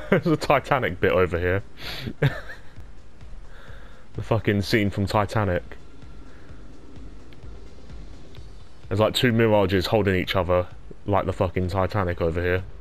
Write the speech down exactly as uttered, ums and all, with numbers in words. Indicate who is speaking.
Speaker 1: There's a Titanic bit over here. The fucking scene from Titanic. There's like two Mirages holding each other like the fucking Titanic over here.